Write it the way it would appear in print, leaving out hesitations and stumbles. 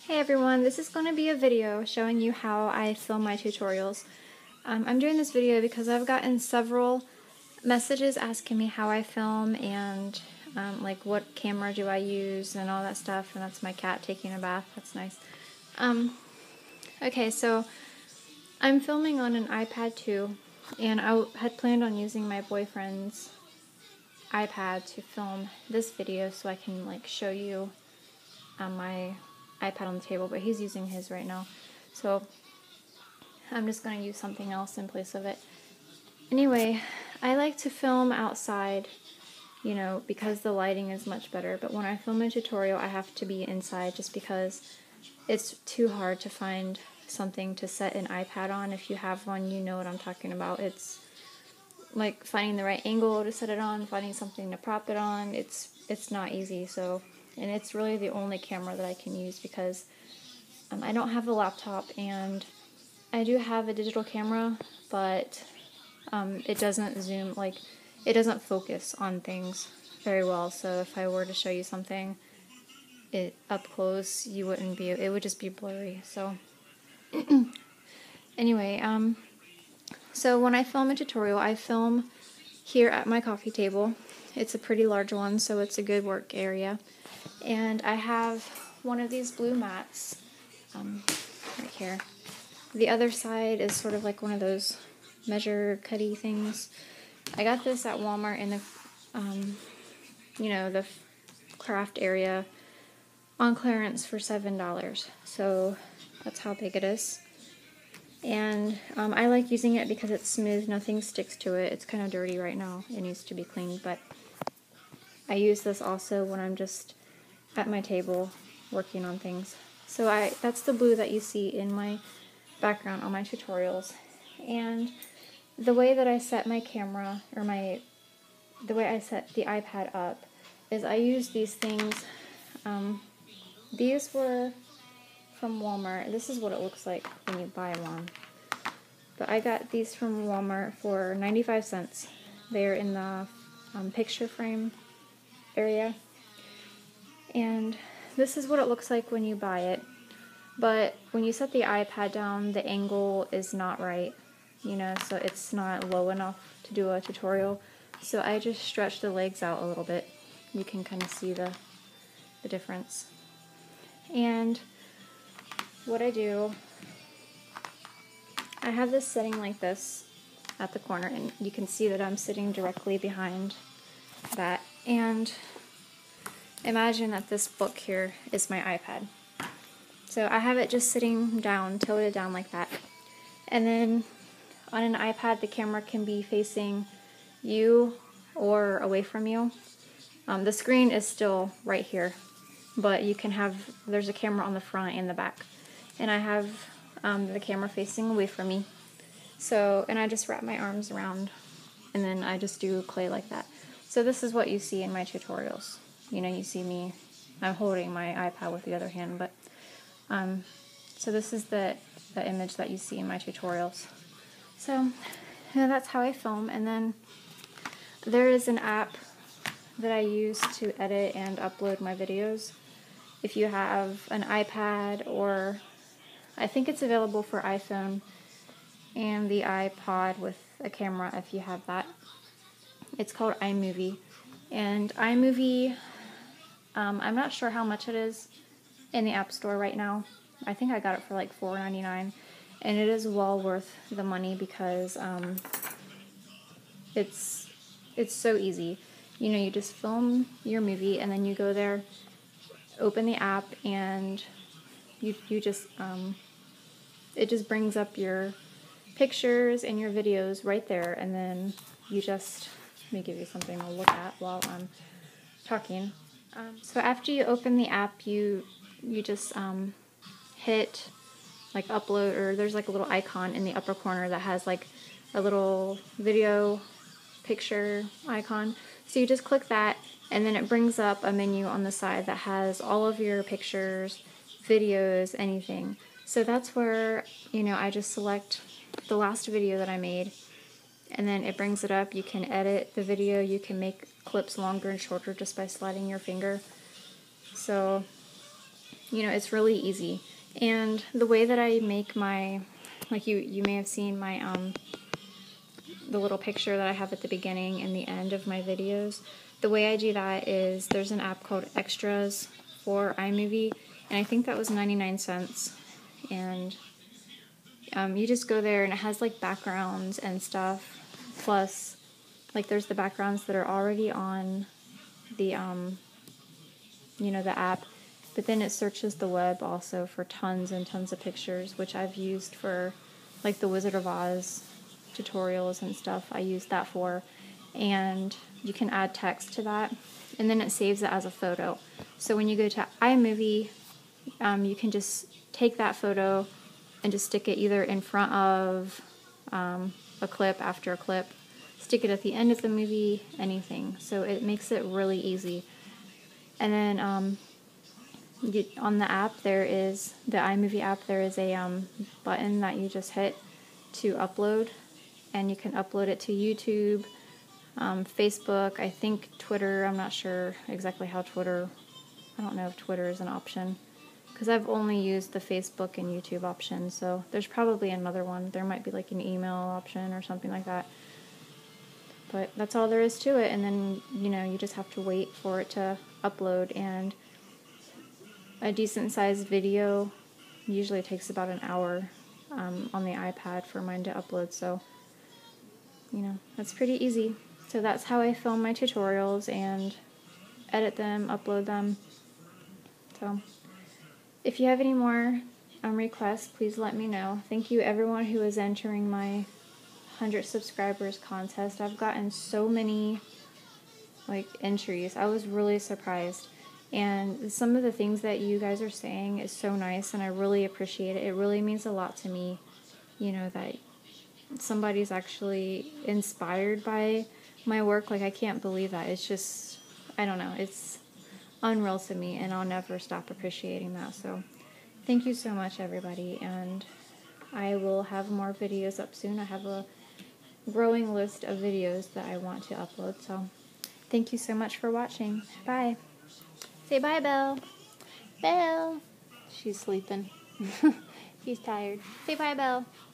Hey everyone, this is going to be a video showing you how I film my tutorials. I'm doing this video because I've gotten several messages asking me how I film and like what camera do I use and all that stuff, and that's my cat taking a bath. That's nice. Okay, so I'm filming on an iPad 2, and I had planned on using my boyfriend's iPad to film this video so I can like show you my iPad on the table, but he's using his right now, so I'm just going to use something else in place of it. Anyway, I like to film outside, you know, because the lighting is much better, but when I film a tutorial I have to be inside just because it's too hard to find something to set an iPad on. If you have one, you know what I'm talking about. It's like finding the right angle to set it on, finding something to prop it on. It's not easy. So, and it's really the only camera that I can use because I don't have a laptop, and I do have a digital camera, but it doesn't zoom, like it doesn't focus on things very well. So if I were to show you something up close, you wouldn't be, it would just be blurry. So anyway, so when I film a tutorial, I film here at my coffee table. It's a pretty large one, so it's a good work area. And I have one of these blue mats right here. The other side is sort of like one of those measure cutty things. I got this at Walmart in the, you know, the craft area on clearance for $7. So that's how big it is. And I like using it because it's smooth, nothing sticks to it. It's kind of dirty right now, it needs to be cleaned, but I use this also when I'm just at my table working on things. So that's the blue that you see in my background on my tutorials. And the way that I set my camera, or the way I set the iPad up, is I use these things. These were from Walmart. This is what it looks like when you buy one. But I got these from Walmart for 95 cents. They're in the picture frame area. And this is what it looks like when you buy it. But when you set the iPad down, the angle is not right, you know, so it's not low enough to do a tutorial. So I just stretch the legs out a little bit. You can kind of see the difference. And what I do, I have this setting like this at the corner, and you can see that I'm sitting directly behind that. And imagine that this book here is my iPad. So I have it just sitting down, tilted down like that. And then on an iPad, the camera can be facing you or away from you. The screen is still right here, but you can have, there's a camera on the front and the back. And I have the camera facing away from me. So, and I just wrap my arms around, and then I just do clay like that. So this is what you see in my tutorials. You know, you see me, I'm holding my iPad with the other hand, but so this is the image that you see in my tutorials. So yeah, that's how I film. And then there is an app that I use to edit and upload my videos. If you have an iPad, or I think it's available for iPhone and the iPod with a camera if you have that. It's called iMovie. And iMovie, I'm not sure how much it is in the App Store right now. I think I got it for like $4.99, and it is well worth the money because it's so easy. You know, you just film your movie and then you go there, open the app, and you just it just brings up your pictures and your videos right there, and then you just, let me give you something to look at while I'm talking. So after you open the app, you just hit like upload, or there's like a little icon in the upper corner that has like a little video picture icon. So you just click that, and then it brings up a menu on the side that has all of your pictures, videos, anything. So that's where, you know, I just select the last video that I made, and then it brings it up. You can edit the video, you can make clips longer and shorter just by sliding your finger. So you know, it's really easy. And the way that I make my, like you may have seen my, the little picture that I have at the beginning and the end of my videos. The way I do that is there's an app called Extras for iMovie, and I think that was 99 cents. And you just go there and it has like backgrounds and stuff. Plus, like there's the backgrounds that are already on the, you know, the app. But then it searches the web also for tons and tons of pictures, which I've used for like the Wizard of Oz tutorials and stuff. I use that for. And you can add text to that. And then it saves it as a photo. So when you go to iMovie, you can just take that photo and just stick it either in front of a clip, after a clip, stick it at the end of the movie, anything. So it makes it really easy. And then on the app, there is, the iMovie app, there is a button that you just hit to upload. And you can upload it to YouTube, Facebook, I think Twitter. I'm not sure exactly how Twitter, I don't know if Twitter is an option. Because I've only used the Facebook and YouTube option, so there's probably another one. There might be like an email option or something like that. But that's all there is to it, and then, you know, you just have to wait for it to upload. And a decent sized video usually takes about an hour on the iPad for mine to upload, so, you know, that's pretty easy. So that's how I film my tutorials and edit them, upload them. So if you have any more requests, please let me know. Thank you everyone who is entering my 100 subscribers contest. I've gotten so many like entries. I was really surprised. And some of the things that you guys are saying is so nice, and I really appreciate it. It really means a lot to me, you know, that somebody's actually inspired by my work. Like, I can't believe that. It's just, I don't know, it's unreal to me, and I'll never stop appreciating that. So thank you so much, everybody, and I will have more videos up soon. I have a growing list of videos that I want to upload, so thank you so much for watching. Bye. Say bye, Belle. Belle. She's sleeping. She's tired. Say bye, Belle.